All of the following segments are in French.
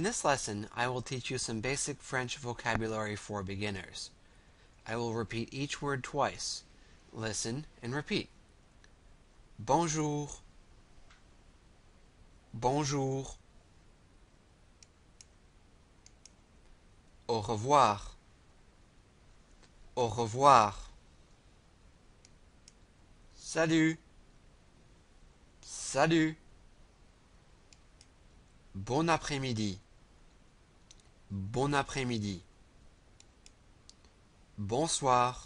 In this lesson, I will teach you some basic French vocabulary for beginners. I will repeat each word twice. Listen and repeat. Bonjour. Bonjour. Au revoir. Au revoir. Salut. Salut. Bon après-midi. Bon après-midi. Bonsoir.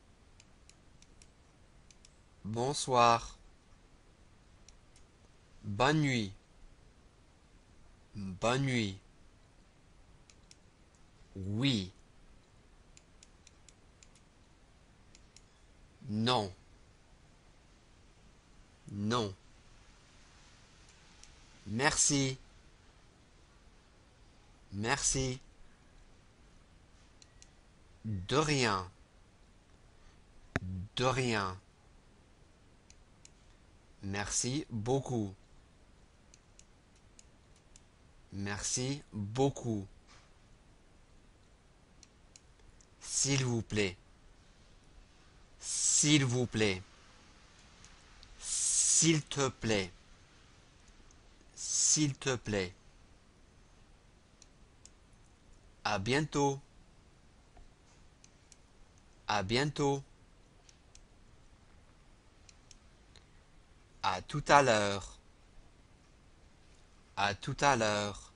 Bonsoir. Bonne nuit. Bonne nuit. Oui. Non. Non. Merci. Merci. De rien. De rien. Merci beaucoup. Merci beaucoup. S'il vous plaît. S'il vous plaît. S'il te plaît. S'il te plaît. À bientôt. À bientôt. À tout à l'heure. À tout à l'heure.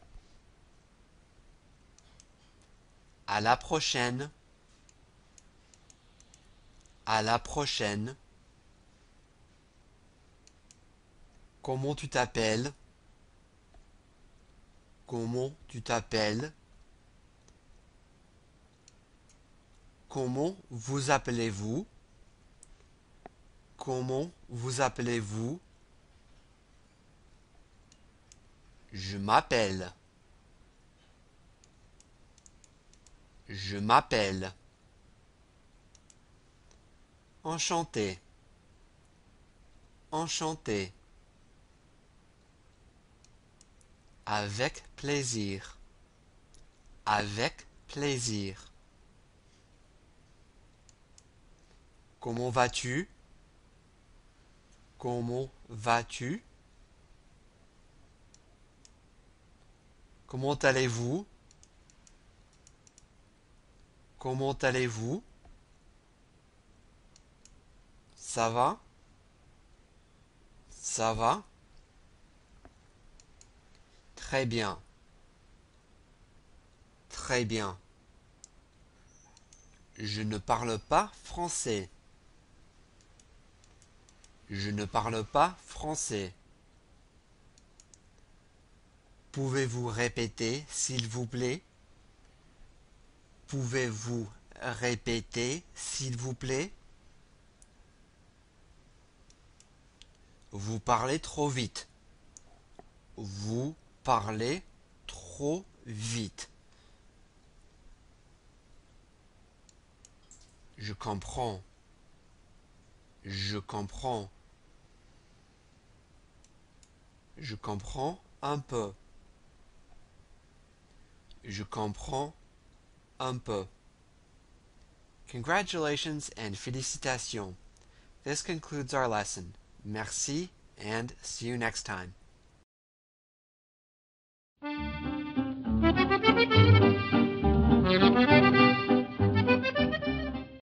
À la prochaine. À la prochaine. Comment tu t'appelles? Comment tu t'appelles? Comment vous appelez-vous? Comment vous appelez-vous? Je m'appelle. Je m'appelle. Enchanté. Enchanté. Avec plaisir. Avec plaisir. Comment vas-tu? Comment vas-tu? Comment allez-vous? Comment allez-vous? Ça va? Ça va? Très bien. Très bien. Je ne parle pas français. Je ne parle pas français. Pouvez-vous répéter, s'il vous plaît? Pouvez-vous répéter, s'il vous plaît? Vous parlez trop vite. Vous parlez trop vite. Je comprends. Je comprends. Je comprends un peu. Je comprends un peu. Congratulations and félicitations. This concludes our lesson. Merci and see you next time.